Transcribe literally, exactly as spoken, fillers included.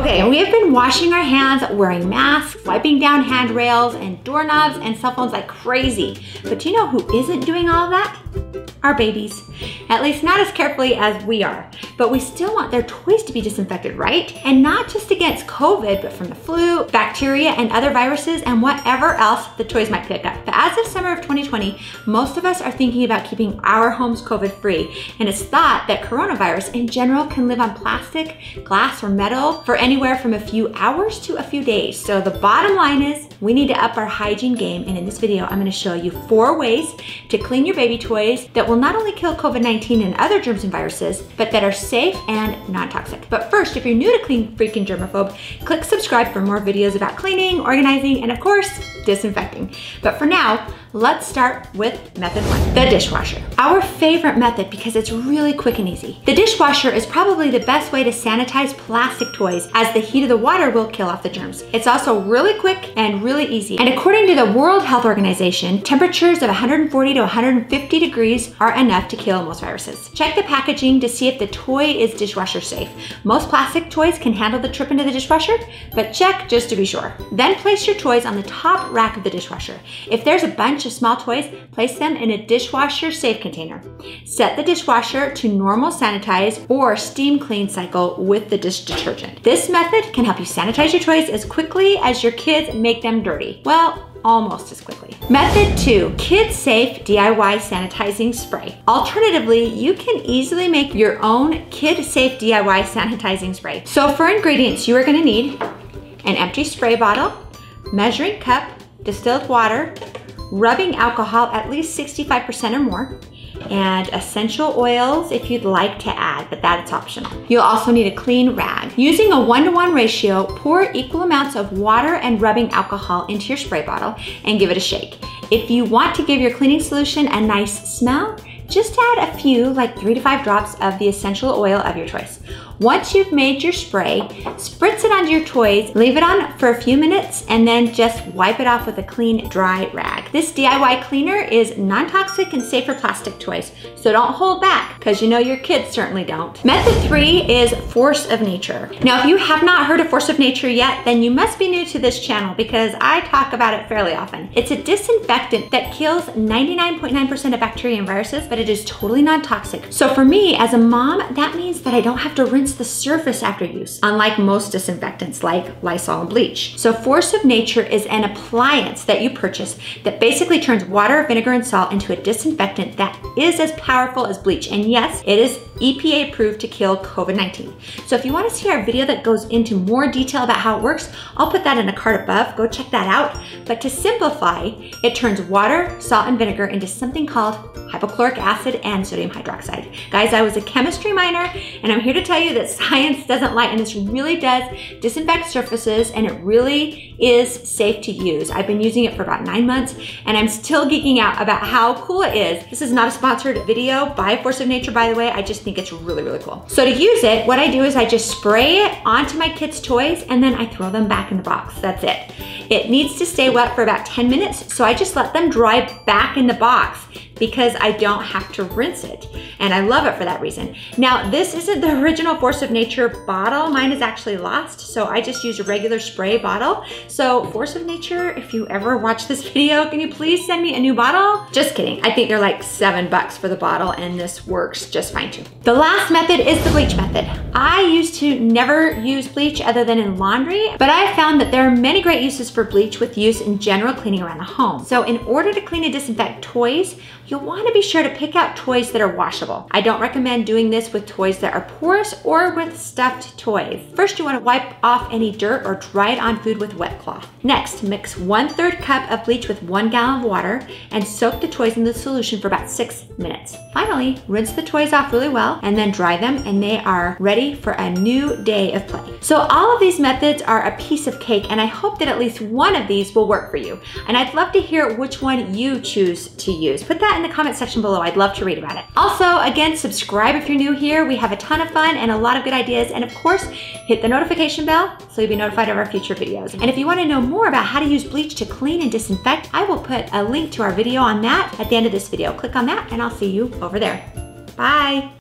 Okay, we have been washing our hands, wearing masks, wiping down handrails and doorknobs and cell phones like crazy. But do you know who isn't doing all of that? Our babies. At least not as carefully as we are. But we still want their toys to be disinfected, right? And not just against COVID, but from the flu, bacteria, and other viruses, and whatever else the toys might pick up. But as of summer of twenty twenty, most of us are thinking about keeping our homes COVID-free. And it's thought that coronavirus in general can live on plastic, glass, or metal for anywhere from a few hours to a few days. So the bottom line is we need to up our hygiene game. And in this video, I'm gonna show you four ways to clean your baby toys that will not only kill COVID nineteen and other germs and viruses, but that are safe and non-toxic. But first, if you're new to Clean Freak and Germaphobe, click subscribe for more videos about cleaning, organizing, and of course, disinfecting. But for now, let's start with method one, the dishwasher. Our favorite method because it's really quick and easy. The dishwasher is probably the best way to sanitize plastic toys as the heat of the water will kill off the germs. It's also really quick and really easy. And according to the World Health Organization, temperatures of one hundred forty to one hundred fifty degrees are enough to kill most viruses. Check the packaging to see if the toy is dishwasher safe. Most plastic toys can handle the trip into the dishwasher, but check just to be sure. Then place your toys on the top rack of the dishwasher. If there's a bunch of small toys, place them in a dishwasher safe container. Set the dishwasher to normal sanitize or steam clean cycle with the dish detergent. This method can help you sanitize your toys as quickly as your kids make them dirty. Well, almost as quickly. Method two, kid safe D I Y sanitizing spray. Alternatively, you can easily make your own kid safe D I Y sanitizing spray. So for ingredients, you are gonna need an empty spray bottle, measuring cup, distilled water, rubbing alcohol at least sixty-five percent or more, and essential oils if you'd like to add, but that's optional. You'll also need a clean rag. Using a one-to-one ratio, pour equal amounts of water and rubbing alcohol into your spray bottle and give it a shake. If you want to give your cleaning solution a nice smell, just add a few, like three to five drops of the essential oil of your choice. Once you've made your spray, spritz it onto your toys, leave it on for a few minutes, and then just wipe it off with a clean, dry rag. This D I Y cleaner is non-toxic and safe for plastic toys, so don't hold back, because you know your kids certainly don't. Method three is Force of Nature. Now, if you have not heard of Force of Nature yet, then you must be new to this channel because I talk about it fairly often. It's a disinfectant that kills ninety-nine point nine percent of bacteria and viruses, but it is totally non-toxic. So for me, as a mom, that means that I don't have to rinse the surface after use, unlike most disinfectants like Lysol and bleach. So Force of Nature is an appliance that you purchase that basically turns water, vinegar, and salt into a disinfectant that is as powerful as bleach. And yes, it is E P A approved to kill COVID nineteen. So if you want to see our video that goes into more detail about how it works, I'll put that in a card above. Go check that out. But to simplify, it turns water, salt, and vinegar into something called hypochloric acid and sodium hydroxide. Guys, I was a chemistry minor, and I'm here to tell you that science doesn't lie, and this really does disinfect surfaces, and it really is safe to use. I've been using it for about nine months, and I'm still geeking out about how cool it is. This is not a sponsored video by Force of Nature, by the way. I just think it's really, really cool. So to use it, what I do is I just spray it onto my kids' toys, and then I throw them back in the box. That's it. It needs to stay wet for about ten minutes, so I just let them dry back in the box because I don't have to rinse it. And I love it for that reason. Now, this isn't the original Force of Nature bottle. Mine is actually lost, so I just use a regular spray bottle. So Force of Nature, if you ever watch this video, can you please send me a new bottle? Just kidding. I think they're like seven bucks for the bottle, and this works just fine too. The last method is the bleach method. I used to never use bleach other than in laundry, but I found that there are many great uses for bleach with use in general cleaning around the home. So in order to clean and disinfect toys, you'll want to be sure to pick out toys that are washable. I don't recommend doing this with toys that are porous or with stuffed toys. First, you want to wipe off any dirt or dry it on food with wet cloth. Next, mix one third cup of bleach with one gallon of water and soak the toys in the solution for about six minutes. Finally, rinse the toys off really well and then dry them, and they are ready for a new day of play. So all of these methods are a piece of cake, and I hope that at least one of these will work for you. And I'd love to hear which one you choose to use. Put that in the comment section below. I'd love to read about it. Also, again, subscribe if you're new here. We have a ton of fun and a lot of good ideas. And of course, hit the notification bell so you'll be notified of our future videos. And if you want to know more about how to use bleach to clean and disinfect, I will put a link to our video on that at the end of this video. Click on that and I'll see you over there. Bye.